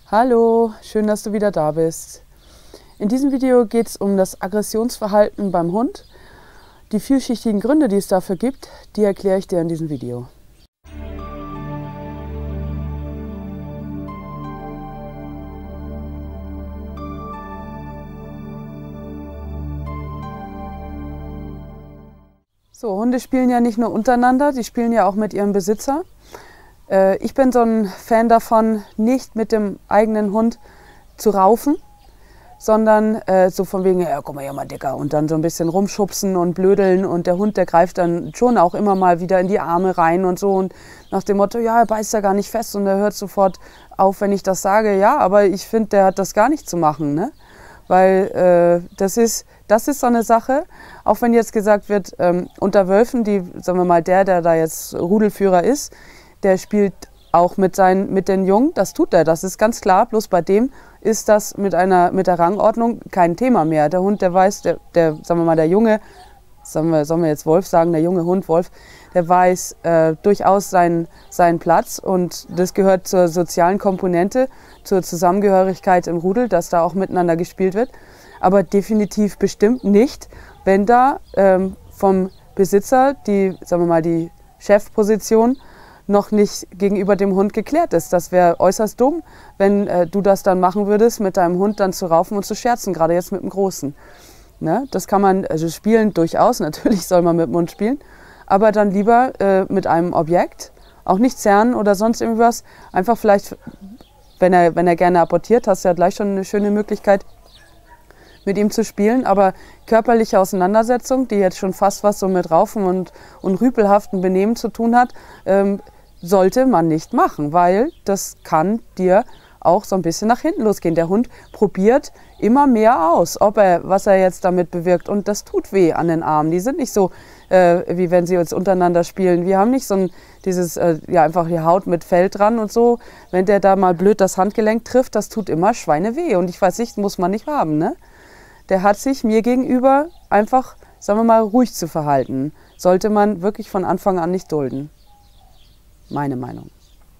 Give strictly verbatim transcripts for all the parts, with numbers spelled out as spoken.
Hallo, schön, dass du wieder da bist. In diesem Video geht es um das Aggressionsverhalten beim Hund. Die vielschichtigen Gründe, die es dafür gibt, die erkläre ich dir in diesem Video. So, Hunde spielen ja nicht nur untereinander, die spielen ja auch mit ihrem Besitzer. Ich bin so ein Fan davon, nicht mit dem eigenen Hund zu raufen, sondern äh, so von wegen, ja, guck mal hier mal Dicker, und dann so ein bisschen rumschubsen und blödeln, und der Hund, der greift dann schon auch immer mal wieder in die Arme rein und so, und nach dem Motto, ja, er beißt ja gar nicht fest, und er hört sofort auf, wenn ich das sage. Ja, aber ich finde, der hat das gar nicht zu machen, ne? Weil äh, das ist, das ist so eine Sache, auch wenn jetzt gesagt wird, ähm, unter Wölfen, die, sagen wir mal, der, der da jetzt Rudelführer ist, der spielt auch mit, seinen, mit den Jungen, das tut er, das ist ganz klar. Bloß bei dem ist das mit, einer, mit der Rangordnung kein Thema mehr. Der Hund, der weiß, der, der sagen wir mal, der Junge, sagen wir, sollen wir jetzt Wolf sagen, der junge Hund Wolf, der weiß äh, durchaus seinen, seinen Platz, und das gehört zur sozialen Komponente, zur Zusammengehörigkeit im Rudel, dass da auch miteinander gespielt wird. Aber definitiv bestimmt nicht, wenn da ähm, vom Besitzer die, sagen wir mal, die Chefposition noch nicht gegenüber dem Hund geklärt ist. Das wäre äußerst dumm, wenn äh, du das dann machen würdest, mit deinem Hund dann zu raufen und zu scherzen, gerade jetzt mit dem Großen. Ne? Das kann man, also spielen durchaus, natürlich soll man mit dem Hund spielen, aber dann lieber äh, mit einem Objekt, auch nicht zerren oder sonst irgendwas, einfach vielleicht, wenn er, wenn er gerne apportiert, hast du ja gleich schon eine schöne Möglichkeit, mit ihm zu spielen, aber körperliche Auseinandersetzung, die jetzt schon fast was so mit Raufen und, und rüpelhaften Benehmen zu tun hat, ähm, sollte man nicht machen, weil das kann dir auch so ein bisschen nach hinten losgehen. Der Hund probiert immer mehr aus, ob er, was er jetzt damit bewirkt, und das tut weh an den Armen. Die sind nicht so, äh, wie wenn sie jetzt untereinander spielen. Wir haben nicht so ein, dieses, äh, ja, einfach die Haut mit Fell dran und so. Wenn der da mal blöd das Handgelenk trifft, das tut immer Schweineweh, und ich weiß nicht, muss man nicht haben, ne? Der hat sich mir gegenüber einfach, sagen wir mal, ruhig zu verhalten. Sollte man wirklich von Anfang an nicht dulden. Meine Meinung.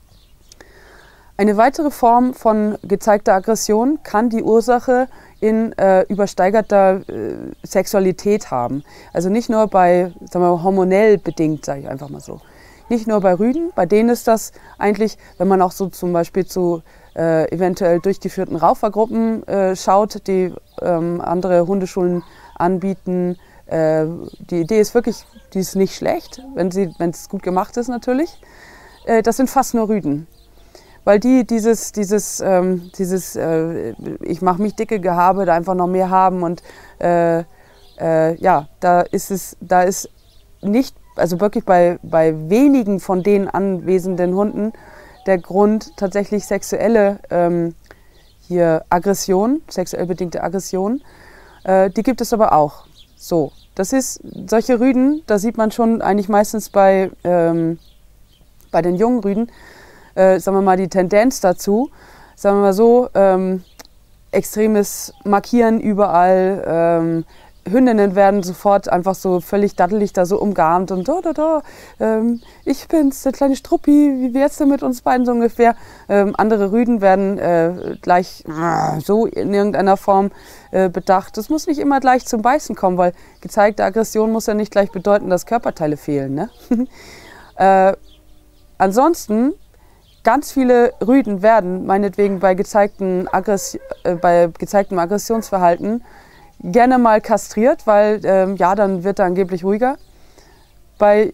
Eine weitere Form von gezeigter Aggression kann die Ursache in äh, übersteigerter äh, Sexualität haben. Also nicht nur bei, sagen wir mal, hormonell bedingt, sage ich einfach mal so. Nicht nur bei Rüden, bei denen ist das eigentlich, wenn man auch so zum Beispiel zu äh, eventuell durchgeführten Raufergruppen äh, schaut, die ähm, andere Hundeschulen anbieten. Äh, die Idee ist wirklich, die ist nicht schlecht, wenn sie, wenn es gut gemacht ist natürlich. Äh, das sind fast nur Rüden. Weil die dieses, dieses, ähm, dieses äh, ich mache mich dicke Gehabe, da einfach noch mehr haben, und äh, äh, ja, da ist es, da ist nicht, also wirklich bei, bei wenigen von den anwesenden Hunden der Grund tatsächlich sexuelle ähm, hier Aggression, sexuell bedingte Aggression. Äh, die gibt es aber auch. So, das ist, solche Rüden, da sieht man schon eigentlich meistens bei, ähm, bei den jungen Rüden, äh, sagen wir mal, die Tendenz dazu, sagen wir mal so, ähm, extremes Markieren überall. Ähm, Hündinnen werden sofort einfach so völlig dattelig da so umgarnt und da, da, da, ähm, ich bin's, der kleine Struppi, wie wär's denn mit uns beiden so ungefähr? Ähm, andere Rüden werden äh, gleich äh, so in irgendeiner Form äh, bedacht. Das muss nicht immer gleich zum Beißen kommen, weil gezeigte Aggression muss ja nicht gleich bedeuten, dass Körperteile fehlen, ne? äh, ansonsten, ganz viele Rüden werden meinetwegen bei, gezeigten Aggress äh, bei gezeigtem Aggressionsverhalten gerne mal kastriert, weil ähm, ja, dann wird er angeblich ruhiger. Bei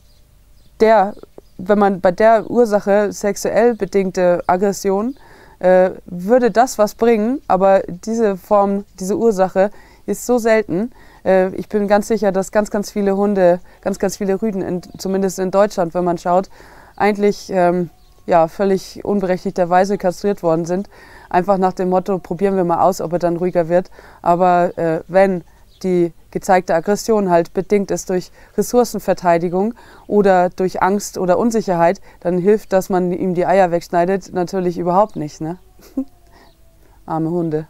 der, wenn man bei der Ursache sexuell bedingte Aggression, äh, würde das was bringen, aber diese Form, diese Ursache ist so selten. Äh, ich bin ganz sicher, dass ganz, ganz viele Hunde, ganz, ganz viele Rüden, in, zumindest in Deutschland, wenn man schaut, eigentlich ähm, ja, völlig unberechtigterweise kastriert worden sind. Einfach nach dem Motto, probieren wir mal aus, ob er dann ruhiger wird. Aber äh, wenn die gezeigte Aggression halt bedingt ist durch Ressourcenverteidigung oder durch Angst oder Unsicherheit, dann hilft, dass man ihm die Eier wegschneidet, natürlich überhaupt nicht, ne? Arme Hunde.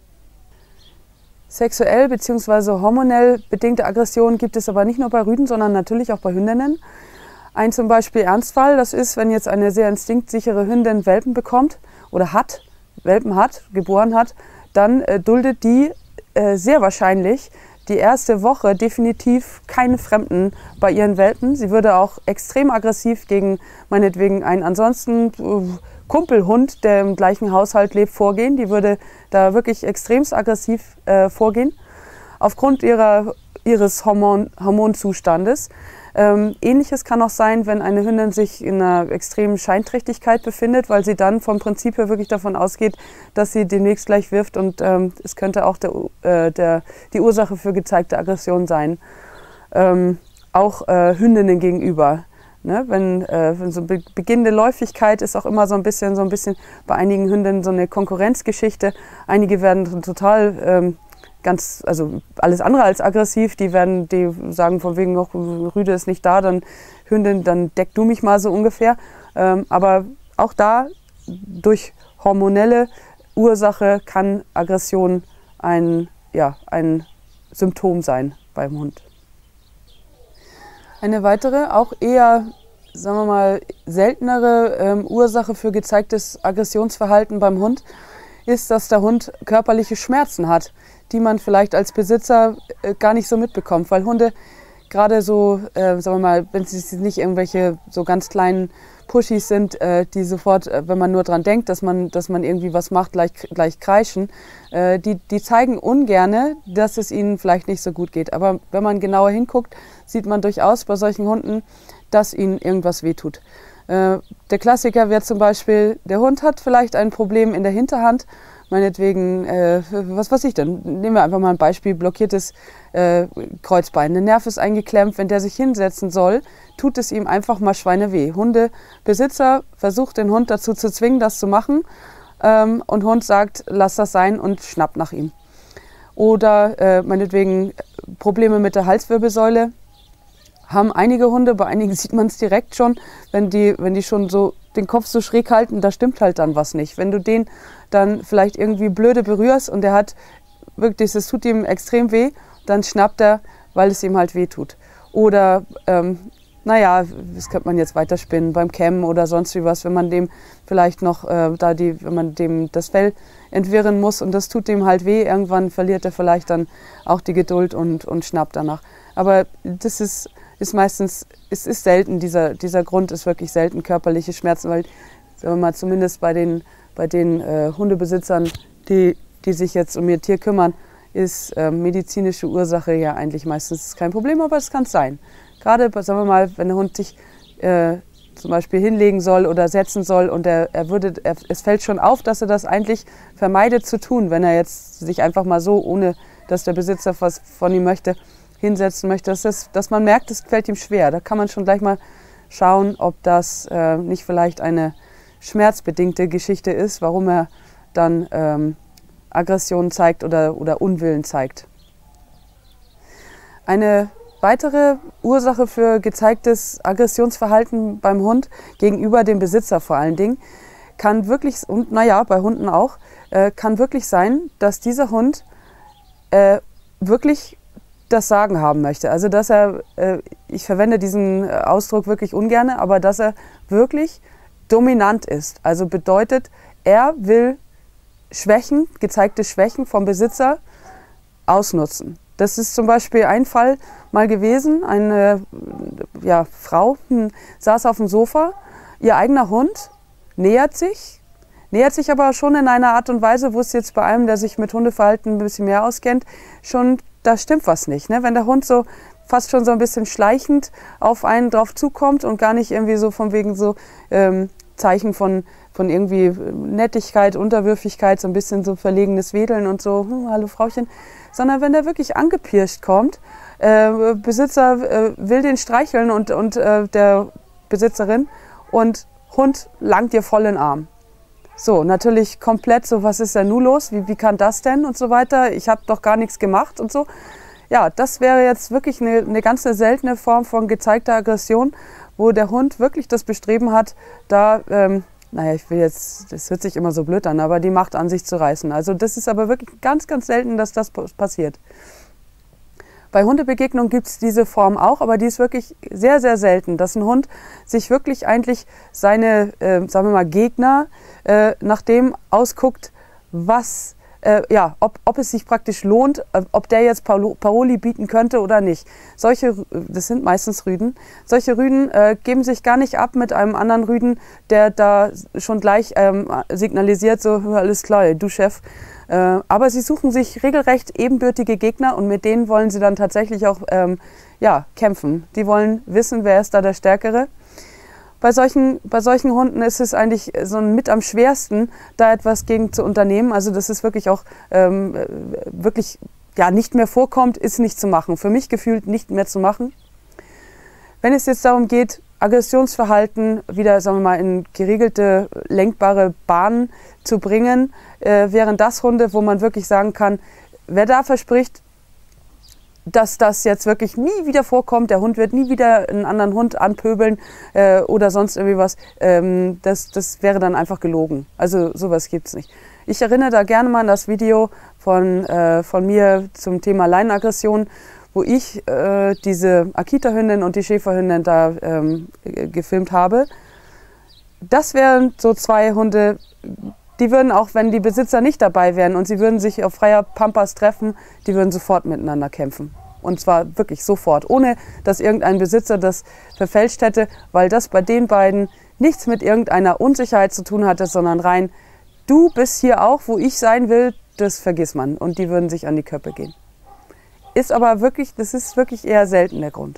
Sexuell bzw. hormonell bedingte Aggression gibt es aber nicht nur bei Rüden, sondern natürlich auch bei Hündinnen. Ein zum Beispiel Ernstfall, das ist, wenn jetzt eine sehr instinktsichere Hündin Welpen bekommt oder hat, Welpen hat, geboren hat, dann äh, duldet die äh, sehr wahrscheinlich die erste Woche definitiv keine Fremden bei ihren Welpen. Sie würde auch extrem aggressiv gegen meinetwegen einen ansonsten äh, Kumpelhund, der im gleichen Haushalt lebt, vorgehen. Die würde da wirklich extremst aggressiv äh, vorgehen, aufgrund ihrer, ihres Hormon, Hormonzustandes. Ähm, Ähnliches kann auch sein, wenn eine Hündin sich in einer extremen Scheinträchtigkeit befindet, weil sie dann vom Prinzip her wirklich davon ausgeht, dass sie demnächst gleich wirft, und ähm, es könnte auch der, äh, der, die Ursache für gezeigte Aggression sein. Ähm, auch äh, Hündinnen gegenüber. Ne? Wenn, äh, wenn so be beginnende Läufigkeit ist auch immer so ein bisschen, so ein bisschen bei einigen Hündinnen so eine Konkurrenzgeschichte. Einige werden total ähm, ganz, also alles andere als aggressiv, die werden, die sagen von wegen noch, Rüde ist nicht da, dann Hündin, dann deck du mich mal so ungefähr. Ähm, aber auch da, durch hormonelle Ursache kann Aggression ein, ja, ein Symptom sein beim Hund. Eine weitere, auch eher, sagen wir mal, seltenere ähm, Ursache für gezeigtes Aggressionsverhalten beim Hund ist, dass der Hund körperliche Schmerzen hat, die man vielleicht als Besitzer äh, gar nicht so mitbekommt, weil Hunde gerade so, äh, sagen wir mal, wenn sie nicht irgendwelche so ganz kleinen Pushis sind, äh, die sofort, äh, wenn man nur dran denkt, dass man, dass man irgendwie was macht, gleich, gleich kreischen, äh, die, die zeigen ungerne, dass es ihnen vielleicht nicht so gut geht. Aber wenn man genauer hinguckt, sieht man durchaus bei solchen Hunden, dass ihnen irgendwas wehtut. Äh, der Klassiker wäre zum Beispiel, der Hund hat vielleicht ein Problem in der Hinterhand, meinetwegen, äh, was weiß ich denn, nehmen wir einfach mal ein Beispiel, blockiertes äh, Kreuzbein. Der Nerv ist eingeklemmt, wenn der sich hinsetzen soll, tut es ihm einfach mal schweineweh. Hundebesitzer versucht den Hund dazu zu zwingen, das zu machen, ähm, und Hund sagt, lass das sein, und schnappt nach ihm. Oder äh, meinetwegen Probleme mit der Halswirbelsäule. Haben einige Hunde, bei einigen sieht man es direkt schon, wenn die, wenn die schon so den Kopf so schräg halten, da stimmt halt dann was nicht. Wenn du den dann vielleicht irgendwie blöde berührst und der hat wirklich, es tut ihm extrem weh, dann schnappt er, weil es ihm halt weh tut. Oder, ähm, naja, das könnte man jetzt weiterspinnen, beim Kämmen oder sonst wie was, wenn man dem vielleicht noch, äh, da die, wenn man dem das Fell entwirren muss und das tut dem halt weh, irgendwann verliert er vielleicht dann auch die Geduld und, und schnappt danach. Aber das ist, ist meistens, es ist selten, dieser, dieser Grund ist wirklich selten körperliche Schmerzen, weil, sagen wir mal, zumindest bei den, bei den äh, Hundebesitzern, die, die sich jetzt um ihr Tier kümmern, ist äh, medizinische Ursache ja eigentlich meistens kein Problem, aber es kann es sein. Gerade, sagen wir mal, wenn der Hund sich äh, zum Beispiel hinlegen soll oder setzen soll und er, er würde, er, es fällt schon auf, dass er das eigentlich vermeidet zu tun, wenn er jetzt sich einfach mal so, ohne dass der Besitzer was von ihm möchte, hinsetzen möchte, dass, das, dass man merkt, es fällt ihm schwer. Da kann man schon gleich mal schauen, ob das äh, nicht vielleicht eine schmerzbedingte Geschichte ist, warum er dann ähm, Aggression zeigt oder, oder Unwillen zeigt. Eine weitere Ursache für gezeigtes Aggressionsverhalten beim Hund, gegenüber dem Besitzer vor allen Dingen, kann wirklich, und naja, bei Hunden auch, äh, kann wirklich sein, dass dieser Hund äh, wirklich das Sagen haben möchte. Also dass er, äh, ich verwende diesen Ausdruck wirklich ungern, aber dass er wirklich dominant ist. Also bedeutet, er will Schwächen, gezeigte Schwächen vom Besitzer ausnutzen. Das ist zum Beispiel ein Fall mal gewesen. Eine ja, Frau hm, saß auf dem Sofa, ihr eigener Hund nähert sich, nähert sich aber schon in einer Art und Weise, wo es jetzt bei einem, der sich mit Hundeverhalten ein bisschen mehr auskennt, schon, da stimmt was nicht. Ne? Wenn der Hund so fast schon so ein bisschen schleichend auf einen drauf zukommt und gar nicht irgendwie so von wegen so ähm, Zeichen von, von irgendwie Nettigkeit, Unterwürfigkeit, so ein bisschen so verlegenes Wedeln und so, hm, hallo Frauchen, sondern wenn der wirklich angepirscht kommt, äh, Besitzer äh, will den streicheln und, und äh, der Besitzerin und Hund langt ihr voll in den Arm. So, natürlich komplett so, was ist denn nun los, wie, wie kann das denn und so weiter, ich habe doch gar nichts gemacht und so. Ja, das wäre jetzt wirklich eine, eine ganz seltene Form von gezeigter Aggression, wo der Hund wirklich das Bestreben hat, da, ähm, naja, ich will jetzt, das hört sich immer so blöd an, aber die Macht an sich zu reißen. Also das ist aber wirklich ganz, ganz selten, dass das passiert. Bei Hundebegegnungen gibt es diese Form auch, aber die ist wirklich sehr, sehr selten, dass ein Hund sich wirklich eigentlich seine, äh, sagen wir mal, Gegner äh, nach dem ausguckt, was, äh, ja, ob, ob es sich praktisch lohnt, äh, ob der jetzt Paroli bieten könnte oder nicht. Solche, das sind meistens Rüden, solche Rüden äh, geben sich gar nicht ab mit einem anderen Rüden, der da schon gleich ähm, signalisiert, so, alles klar, du Chef. Aber sie suchen sich regelrecht ebenbürtige Gegner und mit denen wollen sie dann tatsächlich auch ähm, ja, kämpfen. Die wollen wissen, wer ist da der Stärkere. Bei solchen, bei solchen Hunden ist es eigentlich so mit am schwersten, da etwas gegen zu unternehmen. Also das ist wirklich auch ähm, wirklich ja, nicht mehr vorkommt, ist nicht zu machen. Für mich gefühlt nicht mehr zu machen. Wenn es jetzt darum geht, Aggressionsverhalten wieder, sagen wir mal, in geregelte, lenkbare Bahnen zu bringen, äh, wären das Hunde, wo man wirklich sagen kann, wer da verspricht, dass das jetzt wirklich nie wieder vorkommt, der Hund wird nie wieder einen anderen Hund anpöbeln äh, oder sonst irgendwie was, ähm, das, das wäre dann einfach gelogen. Also sowas gibt es nicht. Ich erinnere da gerne mal an das Video von, äh, von mir zum Thema Leinenaggression, wo ich äh, diese Akita-Hündin und die Schäferhündin da ähm, gefilmt habe. Das wären so zwei Hunde, die würden auch, wenn die Besitzer nicht dabei wären und sie würden sich auf freier Pampas treffen, die würden sofort miteinander kämpfen. Und zwar wirklich sofort, ohne dass irgendein Besitzer das verfälscht hätte, weil das bei den beiden nichts mit irgendeiner Unsicherheit zu tun hatte, sondern rein, du bist hier auch, wo ich sein will, das vergisst man. Und die würden sich an die Köpfe gehen. Ist aber wirklich, das ist wirklich eher selten der Grund.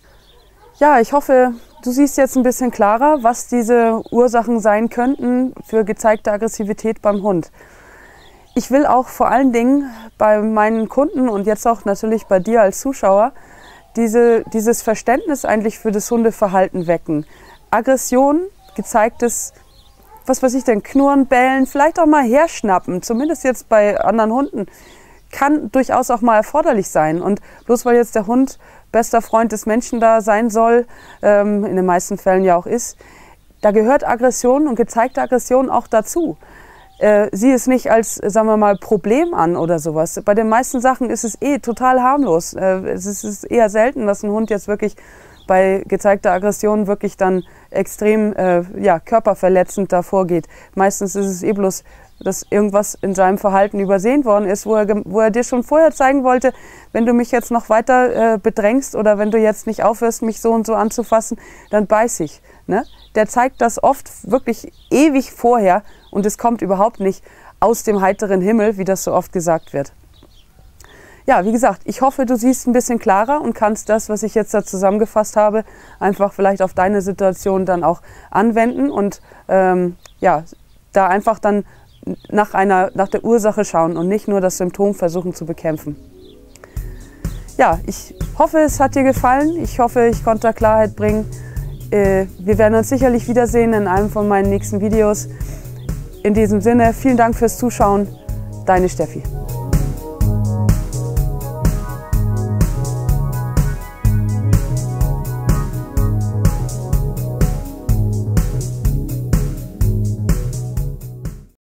Ja, ich hoffe, du siehst jetzt ein bisschen klarer, was diese Ursachen sein könnten für gezeigte Aggressivität beim Hund. Ich will auch vor allen Dingen bei meinen Kunden und jetzt auch natürlich bei dir als Zuschauer diese, dieses Verständnis eigentlich für das Hundeverhalten wecken. Aggression, gezeigtes, was weiß ich denn, Knurren, Bellen, vielleicht auch mal herschnappen, zumindest jetzt bei anderen Hunden, kann durchaus auch mal erforderlich sein. Und bloß weil jetzt der Hund bester Freund des Menschen da sein soll, ähm, in den meisten Fällen ja auch ist, da gehört Aggression und gezeigte Aggression auch dazu. Äh, sieh es nicht als, sagen wir mal, Problem an oder sowas. Bei den meisten Sachen ist es eh total harmlos. Äh, es ist eher selten, dass ein Hund jetzt wirklich bei gezeigter Aggression wirklich dann extrem äh, ja, körperverletzend davor geht. Meistens ist es eh bloß, dass irgendwas in seinem Verhalten übersehen worden ist, wo er, wo er dir schon vorher zeigen wollte, wenn du mich jetzt noch weiter äh, bedrängst oder wenn du jetzt nicht aufhörst, mich so und so anzufassen, dann beiß ich. Ne? Der zeigt das oft wirklich ewig vorher und es kommt überhaupt nicht aus dem heiteren Himmel, wie das so oft gesagt wird. Ja, wie gesagt, ich hoffe, du siehst ein bisschen klarer und kannst das, was ich jetzt da zusammengefasst habe, einfach vielleicht auf deine Situation dann auch anwenden und ähm, ja, da einfach dann nach, einer, nach der Ursache schauen und nicht nur das Symptom versuchen zu bekämpfen. Ja, ich hoffe, es hat dir gefallen. Ich hoffe, ich konnte da Klarheit bringen. Äh, wir werden uns sicherlich wiedersehen in einem von meinen nächsten Videos. In diesem Sinne, vielen Dank fürs Zuschauen. Deine Steffi.